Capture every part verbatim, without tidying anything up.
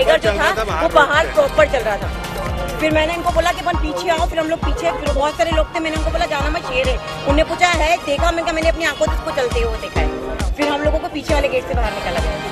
Tiger जो था वो बाहर प्रॉपर चल रहा था। फिर मैंने इनको बोला कि अपन पीछे आओ, फिर हम लोग पीछे, फिर बहुत सारे लोग थे, मैंने उनको बोला जाना मत, शेर है। उन्होंने पूछा है, देखा? मैंने कहा मैंने अपनी आंखों से इसको चलते हुए देखा है। फिर हम लोगों को पीछे वाले गेट से बाहर निकाला गया।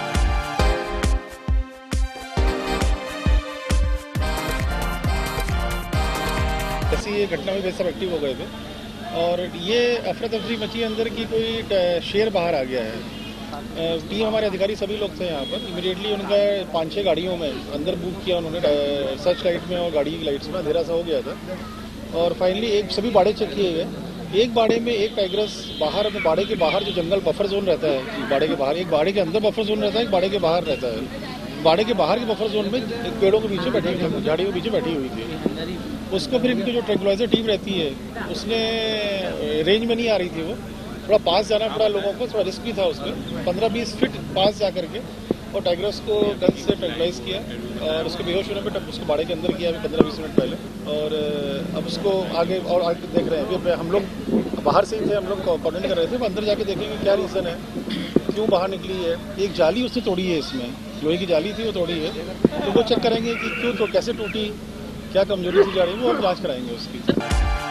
ऐसी ये घटना में सब एक्टिव हो गए थे और ये अफरा तफरी मची अंदर की कोई शेर बाहर आ गया है। टीम हमारे अधिकारी सभी लोग थे यहाँ पर। इमीडिएटली उनका पाँच छः गाड़ियों में अंदर बुक किया उन्होंने, सर्च लाइट में और गाड़ी की लाइट्स में अंधेरा सा हो गया था। और फाइनली एक सभी बाड़े चेक किए गए। एक बाड़े में एक टाइग्रस बाहर, बाड़े के बाहर जो जंगल बफर जोन रहता है, बाड़े के बाहर, एक बाड़े के अंदर बफर जोन रहता है, एक बाड़े के बाहर रहता है। बाड़े के बाहर के बफर जोन में एक पेड़ों के पीछे बैठी हुई थी, झाड़ियों के पीछे बैठी हुई थी। उसको फिर इनकी जो ट्रैंक्विलाइजर टीम रहती है उसने रेंज में नहीं आ रही थी, वो थोड़ा पास जाना पड़ा लोगों को, थोड़ा रिस्क भी था उसमें। पंद्रह बीस फीट पास जा करके और टाइग्रस को गन से ट्रैंक्विलाइज किया और उसके बेहोश होने पर उसको बाड़े के अंदर किया अभी पंद्रह बीस मिनट पहले। और अब उसको आगे और आगे देख रहे हैं। फिर हम लोग बाहर से ही थे, हम लोग कोऑर्डिनेट कर रहे थे, अंदर जाके देखेंगे क्या रीज़न है, क्यों बाहर निकली है। एक जाली उसने तोड़ी है, इसमें लोहे की जाली थी वो तोड़ी है, तो वो चेक करेंगे कि क्यों, तो कैसे टूटी, क्या कमजोरी थी जा रही है, वो हम जांच कराएंगे उसकी।